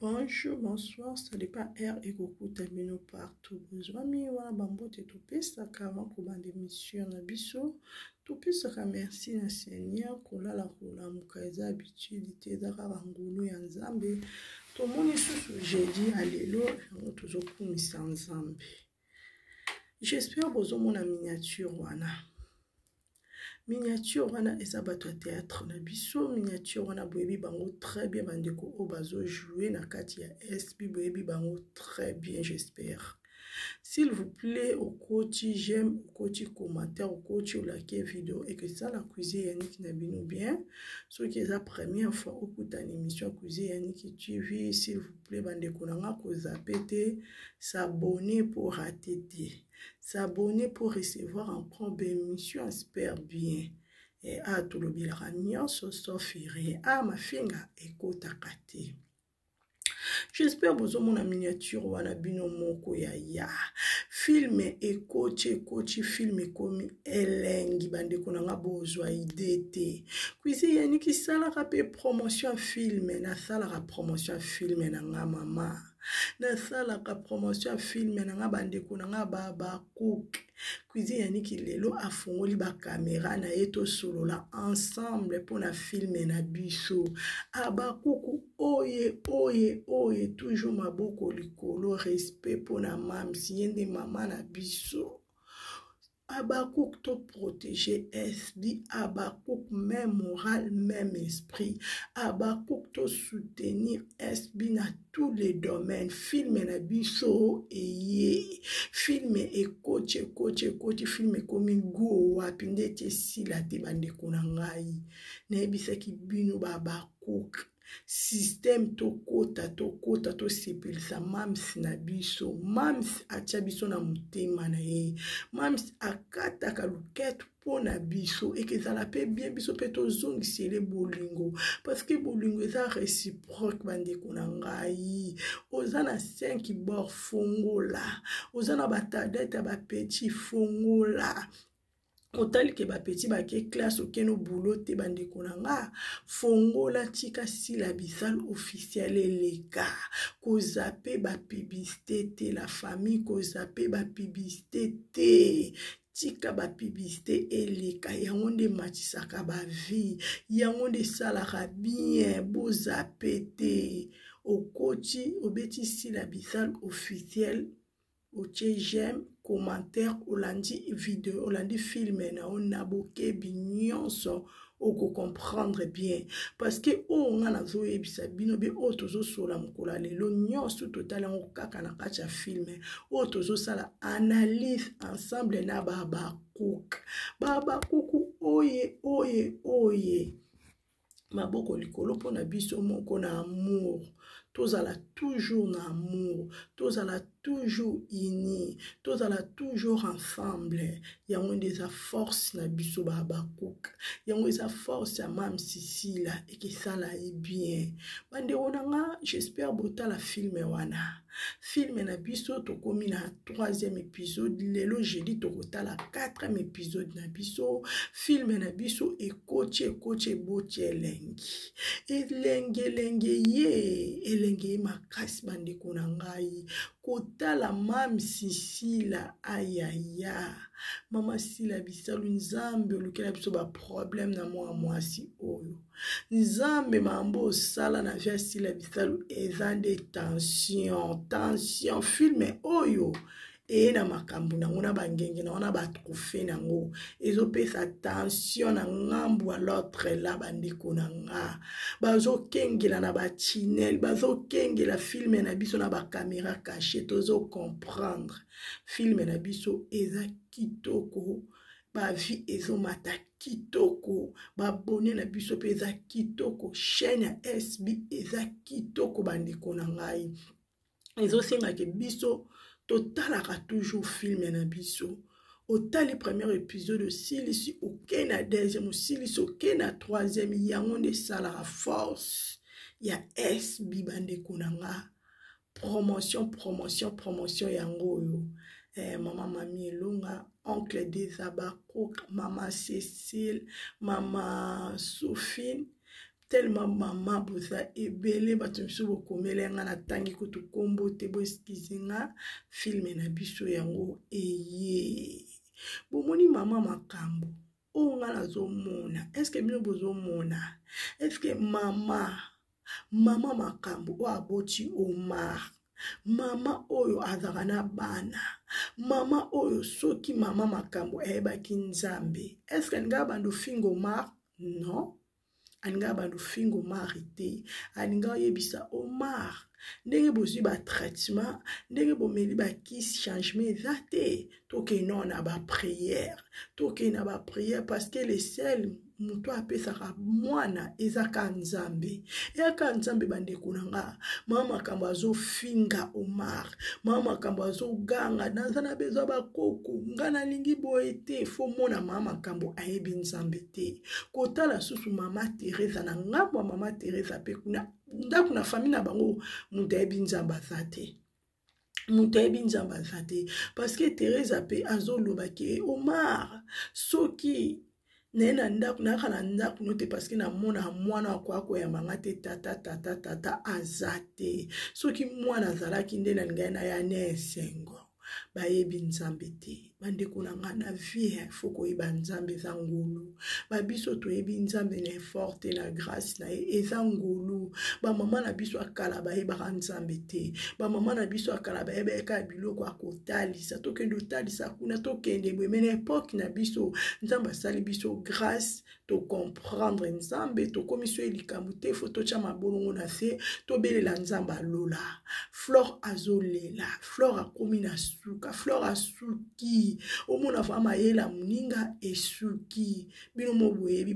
Bonjour, bonsoir, salut pas R et coucou tamino partout. Besoin mi wana bambote topesa avant kobanda émission na biso. Topesa ka merci na Seigneur kolala kolamuka eza habitude te eza kaka ngulu ya Nzambe. Tomoni susu jeudi alelo yango tozokumisa Nzambe. J'espère bozomona miniature wana. Miniature wana eza bato ya théâtre na biso. Miniature wana boyebi bango très bien bandeko o bazo jouer na kati ya SB boyebi bango très bien j'espère. S'il vous plaît au coach j'aime au coach commentaire au coach au like vidéo et que ça la cuisine Yannick Nabino bien. Ce qui est la première fois au coup d'une émission cuisine Yannick TV s'il vous plaît bandeko nanga ko zapete s'abonner pour rater. S'abonner pour recevoir encore des émissions, j'espère bien. Et à tout le bilan, sauf ma finga écoute à kate. J'espère que vous avez miniature wana bino moko ya film et coach film comme elengi bande konanga bozwa idée kuizi yani ki sala pe promotion film na sala promotion film na nga mama na sala promotion film na nga bande konanga baba cook kuizi yani ki lelo afungoli ba caméra na eto solo la ensemble pour na film na biso aba kuku oye toujours maboko likolo respect pour na mam siende mama na biso Abakouk to protéger SB, Abakouk même moral, même esprit, Abakouk to soutenir SB dans tous les domaines, film na biso et film et coach, film comme go wapinde te sila te bande konangai, ne bisa ki bino Abakouk. Système to kota to sepelisa mams na biso mams atia biso na mutema na ye mams akata kaluket pona biso et que ça la paix bien biso pe to zongisele bolingo parce que bolingo eza réciproque bande konangai ozana 5 bord fongola ozana batadete ba petit fongola Otali ke ba petit ba ke classe okeno boulot te bande konanga fongola tika si la bisal officiel eleka ko zape ba publicité te la famille ko zape ba publicité te tika ba publicité eleka yango nde matisaka ba vie yango nde salaka bien bo zape te okoti obeti si la bisal officiel Oche j'aime commentaire olandi vidéo olandi film na onaboke binyonso oko comprendre bien parce que on a zo ebisa bino be otozo sola mukola lelo nyonso total en kaka na kacha film otozo sala analyse ensemble na baba kuku oye maboko likolo pona biso moko na amour tozala toujours na amour tozala toujours unis tozala toujours ensemble yango ndeza force na biso baba cook yango eza force ya mam Sicila et que ça la est bien bande onanga j'espère botala film wana film na biso tokomi na 3e épisode lelo jeudi tokotala 4e épisode na biso film na biso et coach boche elenge makasi bande konangai kotala mam Sicila ayaya mama Sila bisalu Nzambe olukela biso ba problème na mwasi oyo Nzambe mambo sala na via Sila bisalu ezande tension film oyo e na makambu na ngona bangenge na wana ba trophée nango ezopesa tension na ngambu à l'autre la bandeko na nga bazo kengela na ba chinel bazo kengela film na biso na ba caméra cachée tozo comprendre film na biso eza kitoko ba vie ezomata kitoko ba abonné na biso pe eza kitoko chaîne ya SB eza kitoko bandeko na ngai ezosenga ke biso totalaka toujours film na biso otali premier épisode silisi oke na deuxième silisi oke na troisième yango nde salaka force ya SB bandeko na nga promotion yango oyo mama Mami Elonga oncle Desabako mama Cécile mama Sophine tellement maman boza ebele bato miso bokomele nga na tangi kutu kombo te bo eskize nga filme na biso yango eye bomoni mama makambo o nga nazomona eske bino bozomona eske mama makambo o aboti Omar mama oyo azaka na bana mama oyo soki mama makambo ayebaki nzambe eske alinga bando fingo Omar non alinga bando fingo Omar te alinga oyebisa Omar ndenge bozwi ba traitement ndenge bomeli ba kisi changement eza te toke non na ba prière parce que le sel mutu apesaka mwana ezaka nzambe eyaka nzambe bandeko na nga mama makambo azofinga Omar mama makambo azoganga naza na bezwa bakoko nga nalingi boye te fo mona mama makambo ayebi nzambe te kotala susu mama Teresa na ngambo mama Teresa pe kuna ndako na famille na bango mutu ayebi nzambe aza te mutu ayebi nzambe aza te parce que Teresa pe azolobaki Omar soki nena ndako naka na ndako note parce que na mona mwana kwa ya manga te tata azate soki mwana azalaki nde na ngai na ya nesengo bayebi nzambe te bandeko na nga na vie foko yeba nzambe za ngulu babiso toyebi nzambe na forte na grâce na eza ngulu ba mama na biso akala bayeba nzambe te ba mama na biso akala bayeba ka biloko akotalisa tokende otalisa kuna tokende bwemene époque na biso nzambe asali biso grâce to comprendre nzambe to komiso elikamu te foto cha mabolongo na se to belela nzambe alola Flore azolela Flore akomi na suka Flore asuki omona fama yela muninga esuki bino moboyebi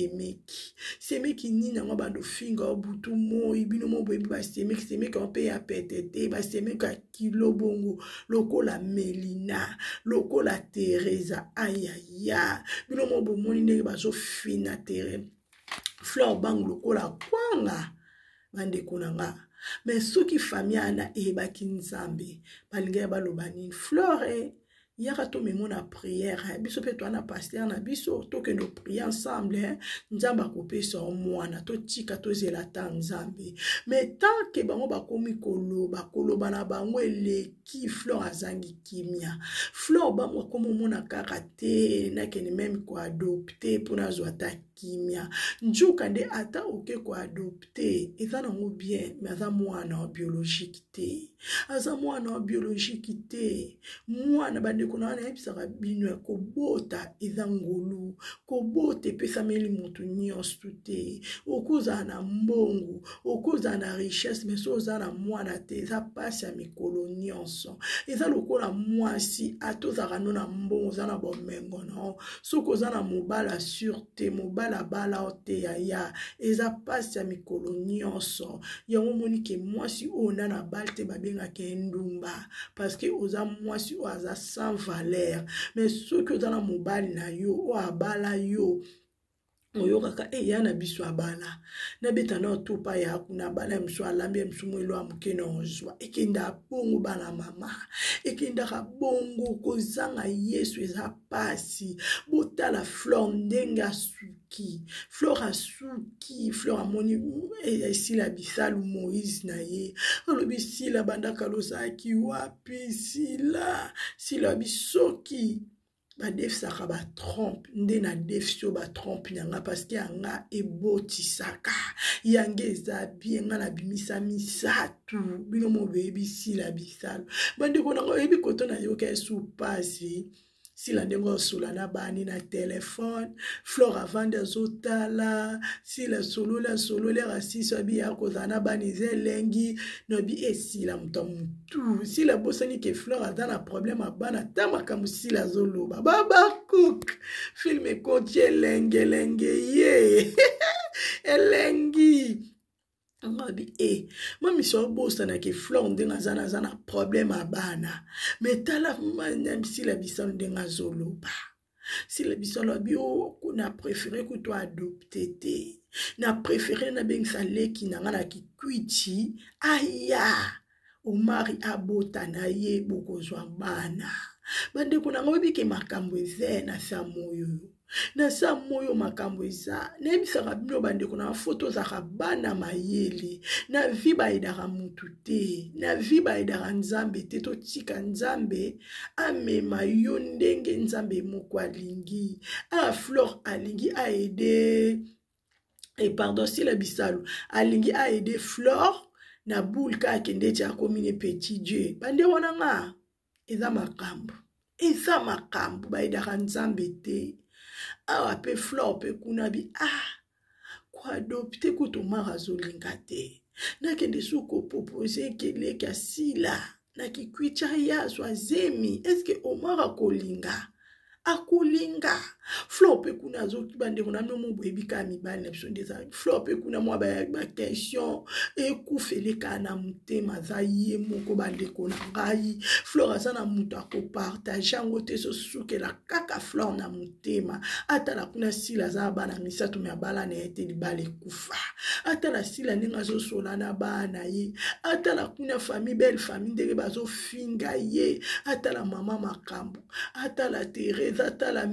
semeki nina ngo bando finga obutu moi bino moboyebi semeki on pe ya petete semeki kilo bongo lokola Melina lokola Teresa ayaya bino mobomoni ndenge bazo fina tere Flore bang lokola kwanga bandeko na nga mais soki famille ana ebaki nzambe balinga baloba nini Flore yaka to memona prière biso pe to na pasteur na biso to que nous prions ensemble nzamba kopesa mwana to tika to zela ta nzambe mais tant que bango bakomi koloba na bango eleki Flore azangi kimia Flore bango komo mona kaka te na kene même ko adopter pour na zwata kimia njuka nde ata oke ko adopter eza nango bien mais aza mwana biologique te aza mwana biologique te mwana bande kuna na ebisaka bino kobota eza ngolu kobota pesa meli mutu nyonso te okuza na mbongo okuza na richesse mais so za na mwana te eza pasi ya mikolo nyonso eza lokola mwasi atozaka no na mbongo za na bomengo no soko za na mobala sûreté mobala bala te ya eza pasi ya mikolo nyonso yango moni ke mwasi ona na balte babenga ke ndumba parce que oza mwasi o aza sans valeur mais ceux que dans la mobile na yo o abala yo oyo kaka yana biso abala na betana topa ya kuna bala mso alambe mso mwelo amuke na ozwa ekenda bongo bana mama ekenda ka bongo kozanga Yesu eza pasi botala Flore ndenga suki Flore asuki Flore amoni esila bisalu Moïse na ye alobi sila bandaka losaki wapi sila bisoki ba defisaka ba trompe nde na defisio ba trompe nyanga parce que anga ebotisaka yange eza bien nga na bimisa misatu bino mobebi sila bisalo bande kona oyebi koto na yo ke su pasi sila ndengo sola na bani na telefone Flore avanda zotala sila solo rasisa bi akoza na bani zelengi no bi esila mutu sila bosani ke Flore azana problème abana tamaka sila zoloba baba cook filme kontie lenge ye elengi Mabi mami so bosa na ke Flore ndenga zana problème abana metala manyam sila bisalo ndenga zoloba sila bisalo bio na préféré que toi adopter te na préféré na bengisa leki na ngana kikwiti aya Omari abota na ye bokozwa bana bande kuna ngobi ke makambo eze na samoyo na sa moyo makambo eza nayebisaka bino bandeko na foto zaka bana mayele na vi bayedaka mutu te na vi bayedaka nzambe te totika nzambe amema yo ndenge nzambe moko alingi Flore alingi aide pardon si la bisalo alingi aide Flore na boule ka akende ti akomi petit dieu bande wana nga eza makambo bayedaka nzambe te awa pe Flore pe kuna bi kuadopte kutomaka azolinga te nakende suko propose keleki asila nakikwicha yazo azemi eske omara kolinga akolinga Flore pe kuna azokibandeko na no moboyebika mibali na biso ndeza Flore pe kuna mwa ba question ekufeleka na motema za ye moko bandeko na ngai Flore aza na mutu akopartage yango te sosukela kaka Flore na motema atala kuna sila aza bana misato me abala na ye te libala ekufa atala sila ndenge azosola na bana ye atala kuna famille belle famille ndenge bazofinga ye atala mama makambo atala Teresa atala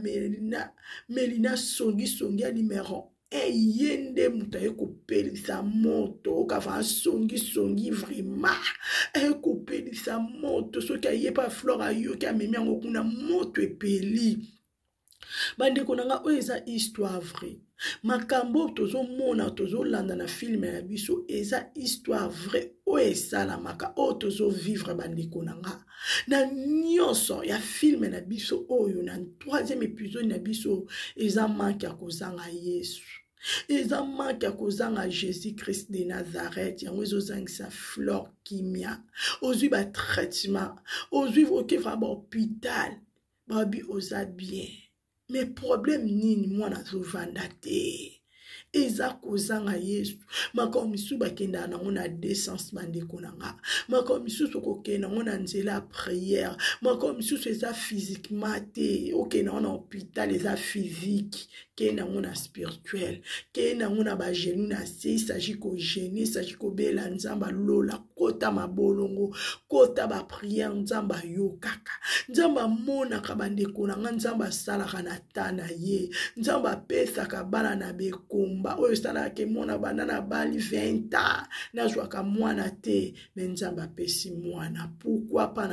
Melina songi ya numero yende muta ekopelisa moto okava songi vraiment ekopelisa moto soki ayepa Flore ayoki amemi yango kuna moto epeli bandeko nanga oyo eza histoire vrai makambo tozomona tozolanda na filme ya biso eza histoire vrai oyo esalamaka oyo tozovivre bandeko nanga na nyonso ya filme na biso oyo na 3e épisode na biso eza manke ya kozanga Yesu eza manke ya kozanga Jésus Christ de Nazareth yango ezozangisa Flore kimia ozwi ba traitement ozwi okeva ba hôpital babi oza bien mais problème nini mwana azovanda te eza kozanga Yesu makambo misusu bakenda nango na décence bandeko nanga makambo misusu okokenda nango na nzela ya prière makambo misusu eza physiquement te okenda nango na hôpital eza physique kenda nango na spirituel kenda nango na bagenu na se s'agit kogene s'agit kobela nzamba lola kota mabolongo kota baprière nzamba yokaka nzamba monaka bandeko nanga nzamba asalaka na ta na ye nzamba apesaka bana na bekomba oyo esalaka mona bana na bali 20 ans nazwaka mwana te me nzamba apesi mwana pourquoi pas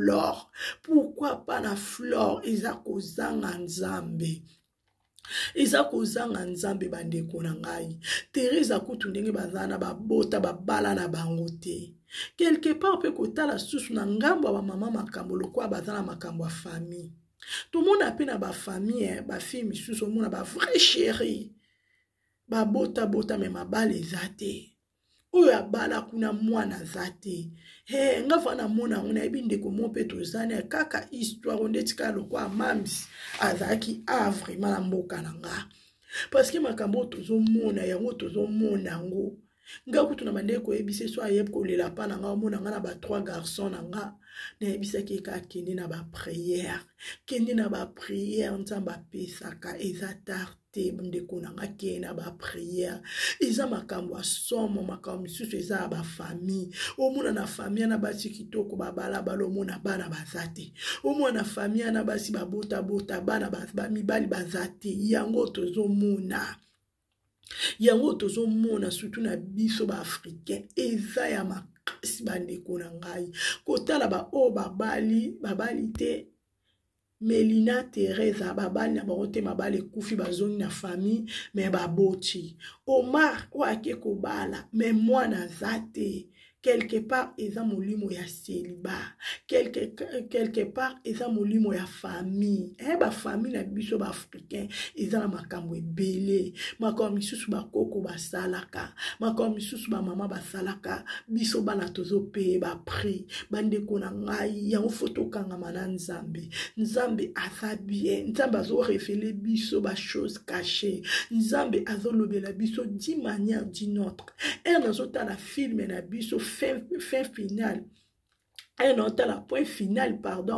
na Flore eza kozanga nzambe eza kozanga nzambe bandeko na ngai Teresa kutu ndenge bazana babota babala na bango te quelque part pe kotala susu na ngambo ya bamama makambo lokwa bazana makambo ya famille tomona pe na bafamille bafille misusu omona ba vrai chéri babota me mabala eza te oyo abala kuna mwana za te nga vana mona yango nayebi ndeko mo mpe tozani kaka histoire ondeti kaka lokwa mamsi azalaki vraiment na mboka na nga parce que makambo oyo tozomona yango tozomona yango nga kutu na bandeko koyebisa so ayebi kolela pa na nga omona nga na ba 3 garçons na nga nayebisaki kaka kende na baprière nzambe apesaka eza tarte ndeko na nga kende na baprière eza makambo ya somo makambo misusu eza ya bafamille omona na famille na basi kitoko babala balomona bana baza te omona na famille na basi babota bana bamibali baza te yango tozomona surtout na biso ba-africain eza ya makasi bandeko na ngai kotala oyo babali te Melina Teresa babali na bango te mabali ekufi bazongi na famille me baboti Omar oake kobala me mwana aza te quelque part eza molimo ya célibat quelque part eza molimo ya famille bafamille na biso baafricain eza na makambo ebele makambo misusu bakoko basalaka makambo misusu bamama basalaka biso bana tozopeye baprix bandeko na ngai yango fo tokangama na nzambe aza bien nzambe azorefele biso bachose caché nzambe azolobela biso d'une manière d'une autre nazotala filme na biso fin final un autre la point final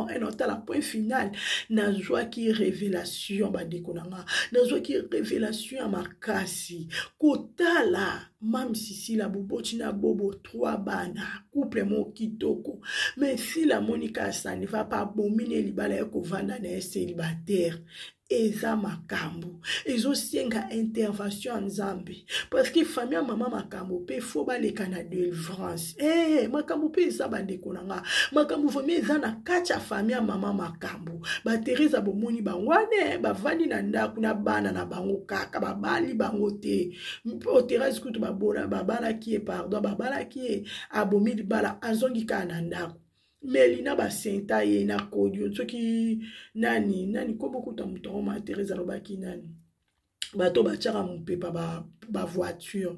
nazwaki révélation bandeko nanga nazwaki révélation ya makasi kotala mam sisila boboti na bobo 3 bana couple mo kitoko mais si la Monica ça ne va pas bominer libala ya kovanda na célibataire eza makambo ezosenga intervention ya nzambe parce que famille ya mama makambo pe fo baleka na délivrance makambo pe eza bandeko na nga makambo vraiment eza na kati ya famille ya mama makambo batereza bomoni bango wane bavandi na ndako na bana na bango kaka babali bango te oterezi kutu babalaki ye pardon babalaki ye abomi libala azongi kaka na ndako melina basenta ye na kodio soki nani ko bokuta mutongo ma Teresa lobaki nani bato batiaka mopepa voiture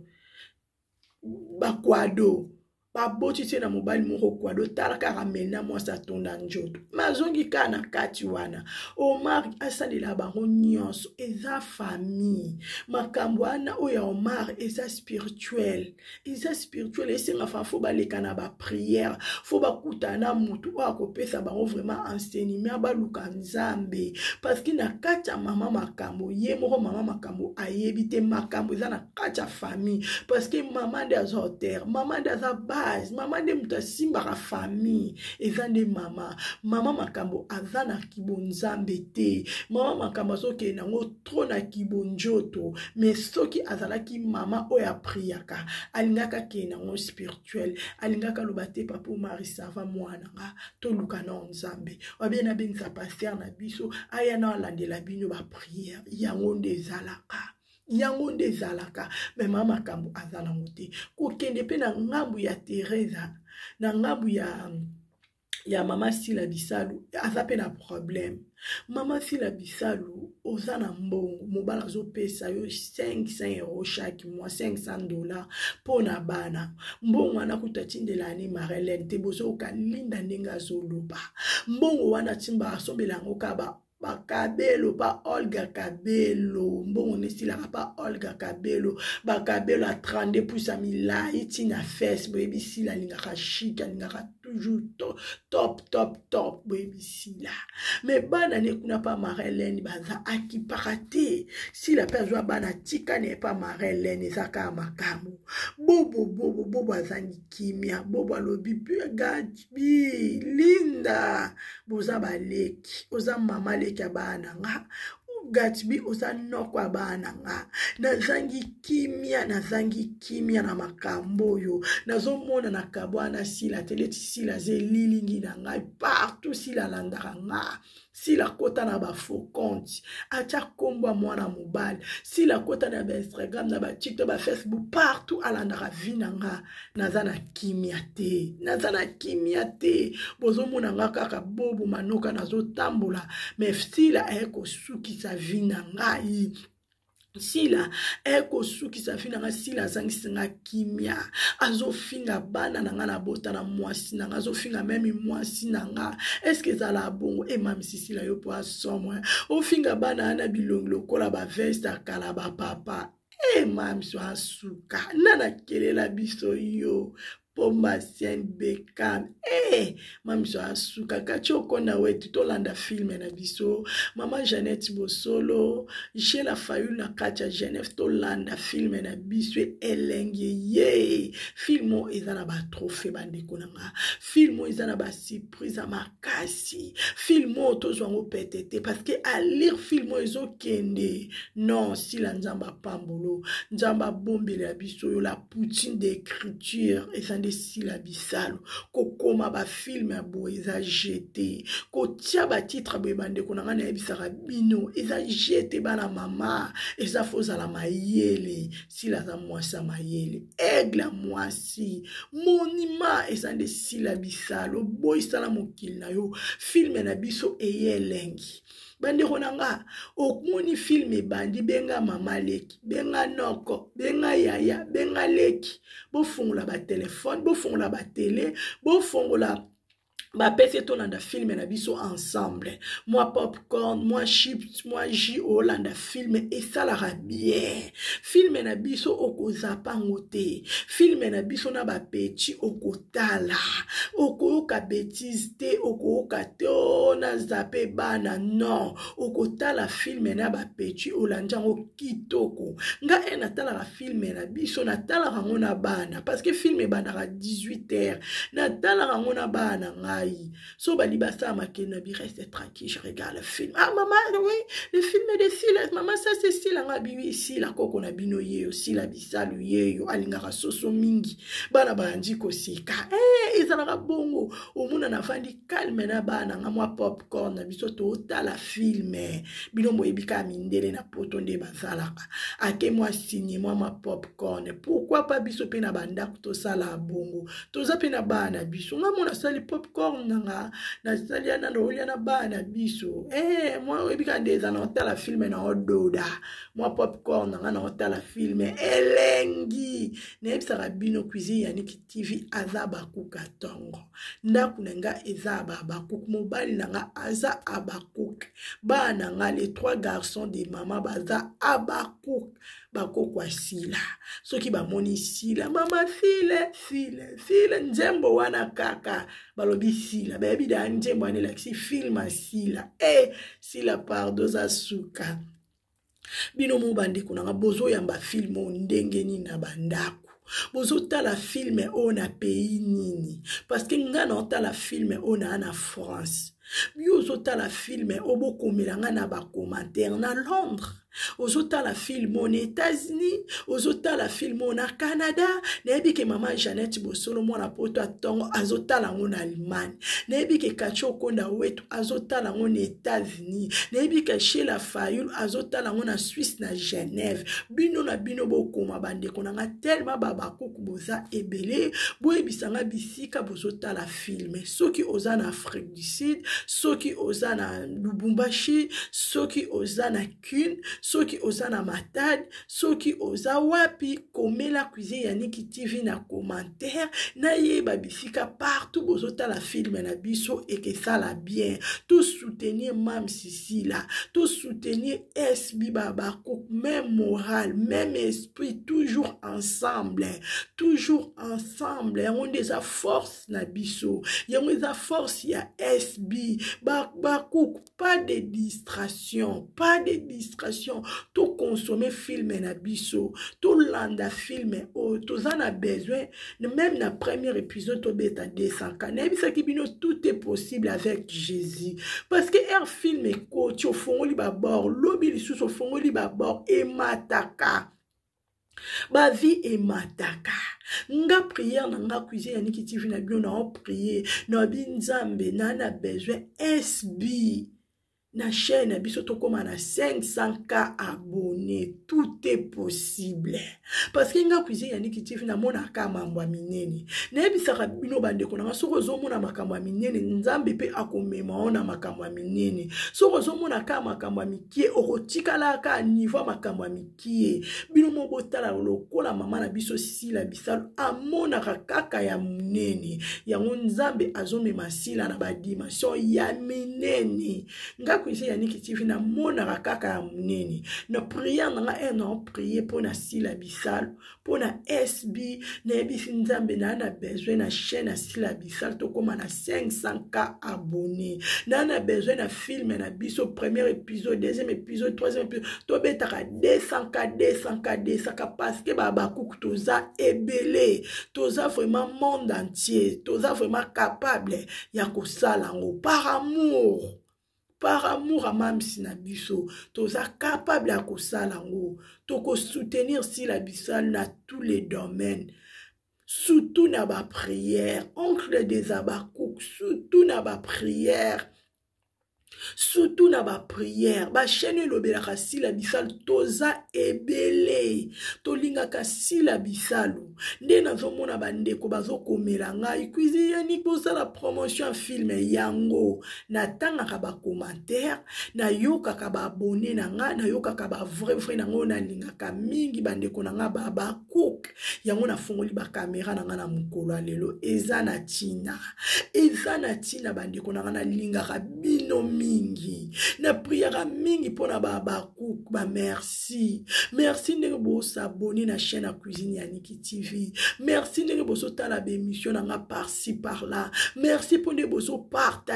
kwado babotisi na mobali moko kwado tala kaka mena mwasi atonda njoto mazongi kaka na kati wana Omar asalela bango nyonso eza famille makambo wana oyo Omar eza spirituel esenga fa fo baleka na bapriere fo bakutana mutu oyo akopesa bango vraiment enseignement baluka nzambe parce que na kati ya mama makambo ye moko mama makambo ayebi te makambo eza na kati ya famille parce que mama nde aza hotere mama nde aza mama nde mutu asimbaka famille eza nde mama makambo aza na kibonzambe te mama makambo azokende nango tro na kibonjoto mais soki azalaki mama oyo apriaka alingaka kende nango spirituel alingaka loba te papa Omar sava mwana nga toluka na nzambe wabie na bengisa paster na biso aya na alandela bino bapriere yango nde ezalaka me mama makambo aza nango te kokende mpe na ngambu ya Teresa na ngambu ya mama Sila Bisalu aza pe na problème mama Sila Bisalu oza na mbongo mobala azopesa yo 500 € chaque mois $500 pona bana mbongo wana kutatindela ani Marlène te bozo kalinda ndenge azoloba mbongo wana timba asombela ngo kaba bakabelo ba Olga Kabelo mbongo nesilaka pa Olga Kabelo bakabelo a 32 pouces milai tina fesse baby sila lingaka chic lingaka toujours top baby sila mais bana ne kuna pa Marlène baza akipakate sila pezwa bana tika ne pa Marlène ezaka makambo bobo azangi kimia bobo alobi gabi linda boza baleki oza mama leki ya bana nga Gatsby oza noko ya bana nga nazangi kimia na makambo yo nazomona na kabwana sila teleti sila ze lilingi na ngai partout sila landaka nga sila kota na ba faux compte acha kombo mwana mobile sila kota na ba Instagram na ba TikTok ba Facebook partout alandaka vina nga nazana kimia te bozomona nga kaka bobo manoka nazotambola mais sila eko sukisa vina ngai sila eko sukisa vina nga sila azangisinga kimia azofinga bana na nga na bota na mwasi na nga azofinga meme mwasi na nga eske ezala bongo mamisi sila yo po asomwe ofinga bana na bilongi lokola ba veste akala ba papa mamisi asuka nana kelela biso yo Pomba Sien Bekam mamiso asuka kachoko na wetu tolanda filme na biso mama Jeannette Bosolo Michel Afayulu na kacha Genève tolanda filme na biso elenge ye filmo ezana ba trophée bandeko nanga filmo ezana ba surprise makasi filmo tozwango petete parce que à lire filmo ezokende non si la nzamba pambolo nzamba bombele ya biso yo la poutine d'écriture ezande Sila Bisalu kokoma ba film ya bo eza jeté kotia ba titre bo bande konanga na bisaka bino eza jeté bana mama eza fozala mayele sila za mwasa mayele aigle mwasi monima eza nde Sila Bisalu boy sala mokili na yo film na biso eyelengi bande konanga okuni film bandi benga mama leki benga noko benga yaya benga leki bofungola ba téléphone bofungola ba télé bofungola ba pese tolanda film na biso ensemble moi popcorn moi chips moi jus olanda film et ça la bien film na biso okozapa ngote film na biso na ba petit okotala okoyoka bêtise te okoyoka te na zape bana non okotala film na ba petit olanjango kitoko nga natala la film na biso natala rango na bana parce que film bandaka 18h natala rango na bana nga ngai. So balibasa makena bi reste tranquille, je regarde le film. Ah maman, oui, le film est de Sila. Maman, ça c'est Sila ngabi Sila koko na bino ye Sila bisalu ye yo alingaka soso mingi. Bana bandi ko sika. Ezalaka bongo. Omuna na fandi calme na bana nga mwa popcorn na biso to tala film. Bino moyebika mindele na poto nde bazalaka. Ake mwa signé mwa ma popcorn. Pourquoi pas biso pe na banda to sala bongo. Toza pe na bana biso. Nga mona sali popcorn nga na sali na rolia na bana biso. Moi moyebika ndeza na tala film na ododa. Mwa popcorn nga na tala film elengi. Nebisaka bino cuisine ya Niki TV azaba kukatongo. Ndaku nga ezaba bakuk mobile nga aza abakuk. Bana nga les 3 garçons de maman baza abakuk bako kwa Sila. Soki ba moni Sila mama file njembo wana kaka balobi Sila baby da njembo ane laksi filma Sila Sila pardoza suka bino mubande kuna bozo yamba filmo ndenge ni na bandako. Bozo tala filme ona pays nini parce que ngana tala filme ona na France. Bozo tala filme obo komelanga na ba commentaire na Londres. Ozota la film aux États-Unis, ozota la film au Canada, nebi ke maman Jeannette Bosolo mwana poto atongo azota la en Allemagne, nebi ke Kacho Konda wetu azota la en États-Unis, nebi ke Sheila Fayul azota la en Suisse na Genève, bino na bino bokoma bande konanga tellement baba kukuboza ebele, boye bisanga bisika bozota la film, soki oza na Afrique du Sud, soki oza na Lubumbashi, soki oza na Kun, soki oza na Matad, soki oza wapi, komela cuisine ya Niki TV na commentaire, na yeba bisika partout bozota la film na biso et que ça la bien. Tout soutenir Mam Sisila, tout soutenir SB Babako, même morale, même esprit, toujours ensemble. Toujours ensemble. On des force na biso. Yon des force ya SB Babako, pas de distraction, pas de distraction. Tout consommer film na biso, tout landa film oh, tout en a besoin, même na premier épisode to beta 200 canne, tout est possible avec Jésus. Parce que un film est coach au fond li babord, lobi li sous au fond li babord et mataka. Ba vie et mataka. Nga prière na nga cuisine ya Niki TV na bio na prier, na binzambe na besoin SB. Na chaîne na biso tokoma na 500K abonnés, tout est possible parce que nga cuisine ya Niki TV na mona ka mambo minene na ebisaka bino bande kona soko zo mona makambo minene nzambe pe akomema ona makambo minene soko zo mona ka makambo mikie okotikala ka niveau makambo mikie bino mo botala lokola mama na biso Sila Bisalo amona kaka ya munene ya nzambe azomema Sila na ba dimension ya minene nga cuisine ya Niki TV na mona kaka ya munene na prière na un prier pour na Sila Bisalo pour na SB na ebisi nzambe na besoin na chaîne na Sila Bisalo to koma na 500K abonnés na besoin na film na biso premier épisode deuxième épisode troisième épisode to betaka 200K parce que baba kuku toza ebele toza vraiment monde entier toza vraiment capable ya kosala ngo par amour à Mam Sinabiso, toza capable à kosalango, toko soutenir Sila Bisalo na tous les domaines, surtout na ba prière, oncle des abakouk, surtout na ba prière. Surtout na ba prière, ba chaîne lobelaka Sila Bisalo toza ebele, tolingaka Sila Bisalo. Nde nazomona bandeko bazokomela ngai cuisine ya Niki la promotion film yango na tangaka ba commentaire na yokaka ba abonné na nga na yokaka ba vrai na ngo na lingaka mingi bandeko na nga ba cook yango na fongoli ba caméra na nga na mukolo lelo eza na tina bandeko na nga na lingaka bino mingi na prière mingi pona ba cook ba merci ndenge bo s'abonner na chaîne à cuisine ya Niki TV. Merci de boso tala bémission nanga par-ci par-là. Merci pour de boso partager, bo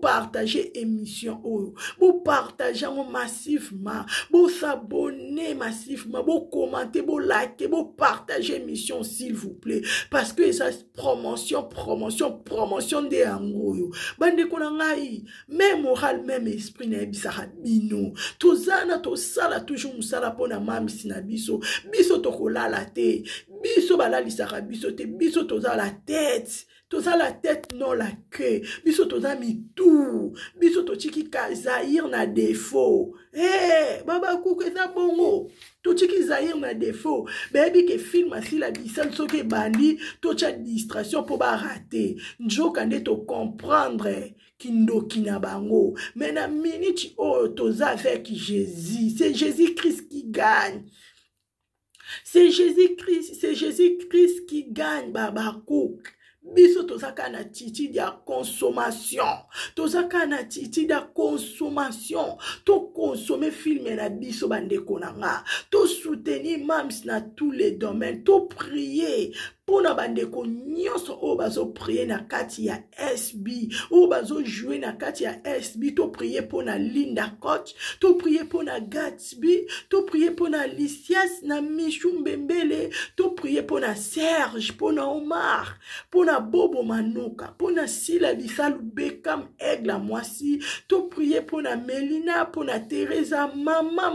partager émission oyo, vous partager massivement, vous s'abonner massivement, vous commenter, vous liker, vous partager émission s'il vous plaît, parce que ça promotion de angoyo. Bande konangai, même moral, même esprit na bisara bino. Tozana to sala toujours musala pona mami sinabiso, biso tokolala te, biso balali sara biso te, biso toza la tête. Toza la tête, non la queue. Biso toza mi tout. Biso to chiki ka Zahir na défaut. Eh, baba kouke za bongo. To chiki Zahir na défaut. Baby ke film asi la bisal soke bandi. To cha distraction pour ba rater. Njo kande to comprendre. Kindo kinabango. Mais na minute oh toza avec Jésus. C'est Jésus-Christ qui gagne. C'est Jésus-Christ qui gagne, baba kouke. Biso tozaka na titi dia consommation. Tozaka na titi dia consommation. To consommer film na biso bande konanga. To soutenir mams na tous les domaines. To prier. Pona bandeko nyonso o bazo prier na kati ya SB, o bazo jouer na kati ya SB, to prier pona Linda Coach, to prier pona Gatsby, to prier pona Licias na Michou Mbembele, to prier pona Serge, pona Omar, pona Bobo Manuka, pona Sila Bisalu Bekam Egla Mwasi, to prier pona Melina, pona Teresa, Mama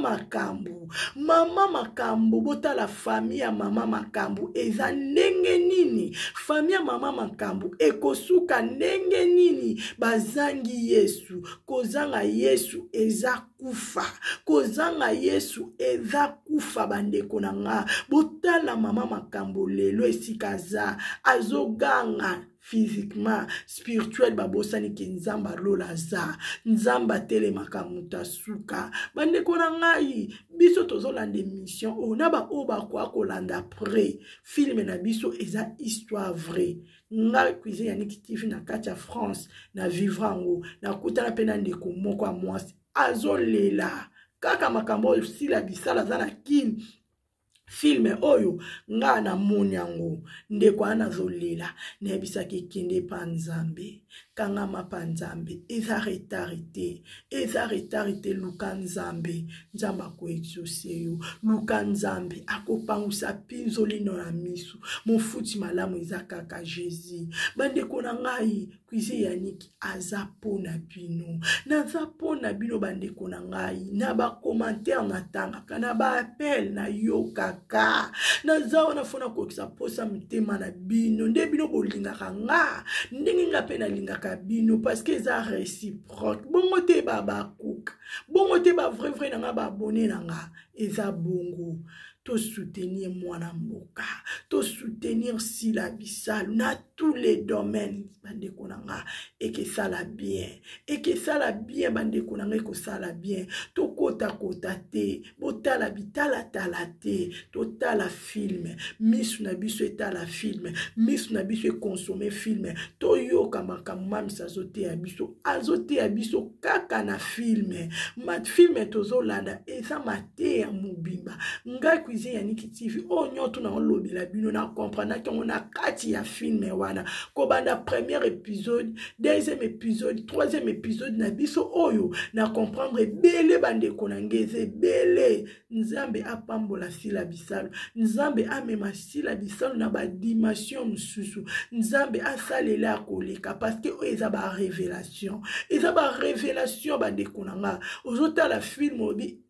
Makambu, bota la famille ya Mama Makambu, eza nini famille mama makambu ekosuka ndenge nini bazangi Yesu kozanga Yesu eza kufa kozanga Yesu eza kufa bandeko nanga botala mama makambu lelo esikaza azoganga physiquement, spirituel, babosani ki nzamba lola za, nzamba tele makamuta suka. Bande konangai, biso tozolande mission, onaba oba kwa kolanda pre, film na biso eza histoire vraie. Nga cuisine yaniki TV na katia France, na vivrango, na kutana pena ndeko moko a mwasi, azolela, kaka makambo sila bisala zana kin, filme oyo nga na moni yango ndeko ana zolela nebisa kikinde panzambe kangama panzambe eza retarite luka nzambe nzamba ko exaucer luka nzambe akopangusa pinzolino na misu mofuti malamu eza kaka Jésus bandeko na ngai kuize yaniki azapona bino nazapona bino bandeko na ngai na ba commentaire na tanga kana ba appel na yoka ka nazawa nafona kokisa posa mitema na bino nde bino bolingaka nga ndenge nga pe nalingaka bino parce que eza réciproque bongo te baba kuka bongo te ba vrai na nga ba abonné na nga eza bongo to soutenir mwana mboka to soutenir Sila Bisalu na tous les domaines bandeko nanga et que ça la bien bandeko nanga ko ça la bien to kota te botala bitala talate to tala film misu na biso etala film misu na biso consommer film to yoka makamam sazote ya biso kaka na film mat film tozolanda eza mate ya mubimba ngai cuisine ya Niki TV onyoto na olobela bino na comprendre que on a kati ya film wana ko banda premier épisode deuxième épisode troisième épisode na biso oyo na comprendre bele bande konangeze bele nzambe apambola Sila Bisalu nzambe amema Sila Bisalu na ba dimension mususu nzambe asalela koleka parce que eza ba révélation bande konanga ozota la film obi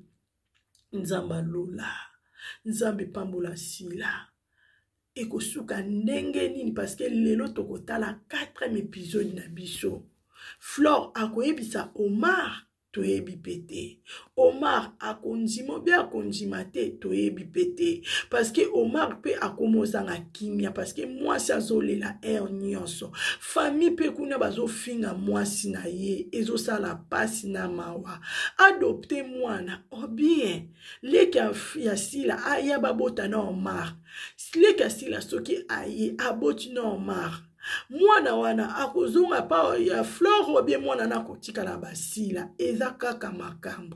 nzamba lola nzambe pambola Sila ekosuka ndenge nini parce que lelo tokotala 4e épisode na biso Flore akoyebisa Omar toyebi pete Omar akondimo be akondima te toyebi pete parce que Omar pe akomozanga kimia parce que mwasi azolela nyonso famille pe kuna bazofinga mwasi na ye ezosala pasi na mawa adopte mwana bien leka ya Sila aya babota na Omar leka Sila soki aye aboti na Omar mwana wana akozonga pa ya flore obie mwana na kotikala basila eza kaka makambo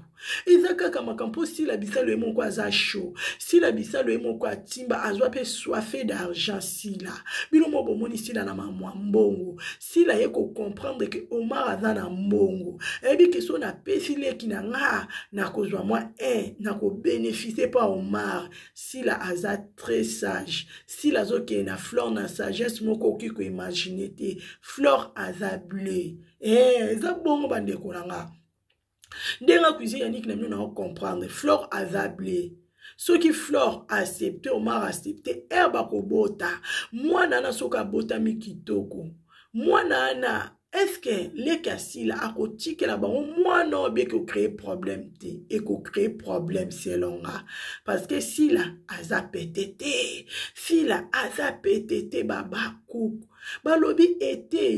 po sila bisalo ye moko aza chaud sila bisalo ye moko atimba azwa pe soifé d'argent sila bino mo bomoni sila na mamwa mbongo sila ye ko comprendre que Omar aza na mbongo ebi keso na pesi leki na nga na kozwa mwa na ko bénéficier pa Omar sila aza très sage sila zoke na flore na sagesse moko ki ko imaginer te flore aza bleu eza bongo bandeko na nga ndenga cuisine yannick na mino na comprendre flore aza bleu soki flore accepte Omar accepte herba kobota mwana na soka bota mikitoko mwana na est-ce que les casila a kotique là-bas moi non bien que créer problème et que créer problème selon nga parce que si la aza pétété si la aza pétété baba kou balobi été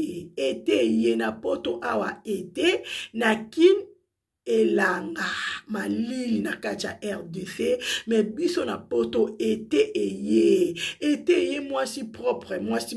ye na poto awa été na kin elanga malili na kacha RDC mais biso na poto été ye moi si propre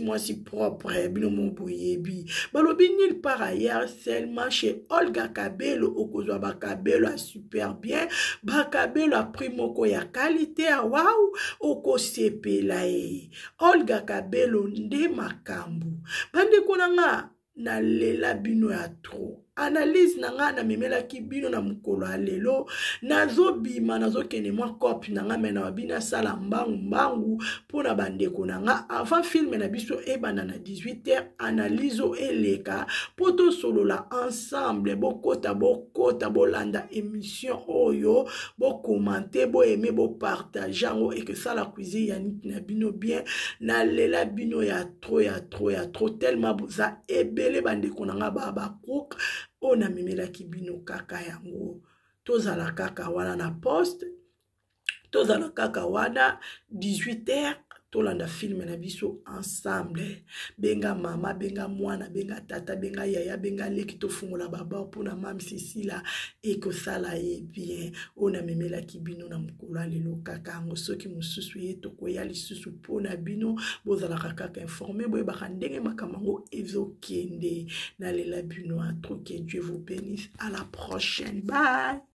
bino mon boyebi balobi nulle part ailleurs seulement chez Olga Kabelo okozwa bakabelo a super bien bakabelo a primoko ya qualité a wow okosepela Olga Kabelo nde makambu bande konanga na lela bino ya trop analyse nanga na memela ki bino na mukolo alelo nazo bima nazo kene mwa copie nanga mena wabina sala mbangu pona bandeko nanga avant film na biso ebana na 18h analyse eleka poto solo la ensemble bokota bolanda émission oyo bo commenter bo aimer bo partager ngo et que ça la cuisine yannick na bino bien na lela bino ya trop tellement boza ebele bandeko nanga baba cook ona memela kibino kaka yango tozala kaka wana na poste tozala kaka wana 18h tolanda film na biso ensemble benga mama benga mwana benga tata benga yaya benga leki tofungola baba pona mam Cécile ekosala ye bien ona memela kibino na mukolo lelo kaka ngo soki mususu ye tokoya lisusu pona bino bozala kaka informé boye bakandenge makamango ezokende na lela bino a trop que Dieu vous bénisse à la prochaine bye.